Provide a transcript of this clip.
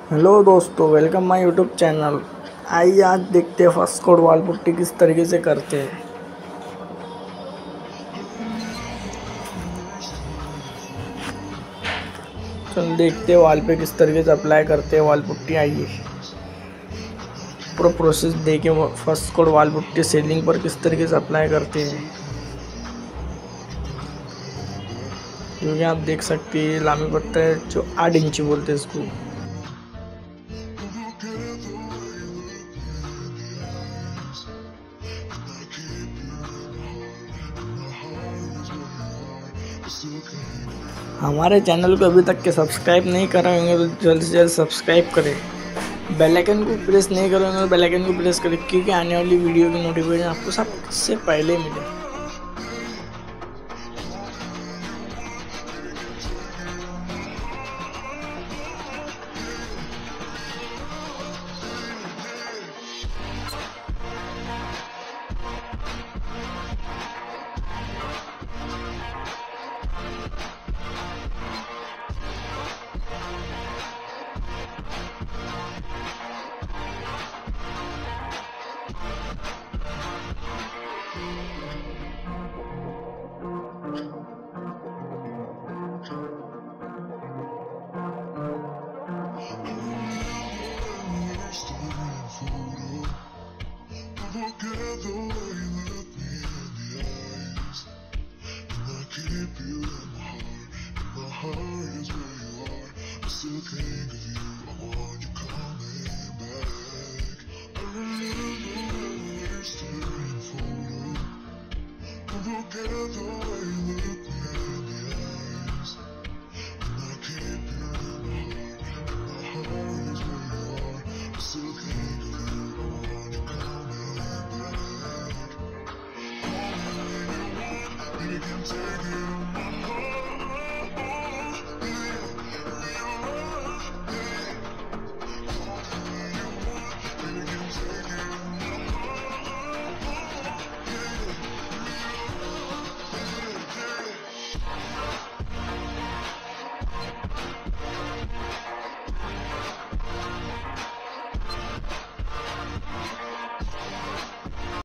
Hello दोस्तों, welcome my YouTube channel. आइए आज देखते हैं फर्स्ट कोड वाल पुट्टी किस तरीके से करते हैं। चल देखते हैं वाल पे किस तरीके से अप्लाई करते हैं वाल पुट्टी। आइए पूरा प्रोसेस देखें। First coat wall putty ceiling पर किस तरीके से अप्लाई करते हैं, क्योंकि आप देख सकते हैं लामी पट्टा है जो 8 इंची बोलते हैं इसको। हमारे चैनल को अभी तक के सब्सक्राइब नहीं कर रहे होंगे तो जल्द से जल्द सब्सक्राइब करें। बेल आइकन को प्रेस नहीं कर रहे होंगे तो बेल आइकन को प्रेस करें, क्योंकि आने वाली वीडियो की नोटिफिकेशन आपको सबसे पहले मिले। Look at the way you look me in the eyes, and I keep you in my heart is where you are. I still think of you, I want you coming back. I remember when we were staring forward. Look at the way you look me in the eyes, and I keep you in my heart is where you are. I still think of you, I want you coming back. We can take it.